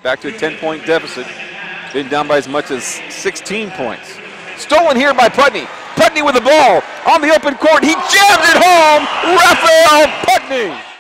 back to a 10-point deficit. Been down by as much as 16 points. Stolen here by Putney. Putney with the ball on the open court. He jams it home. Raphael Putney.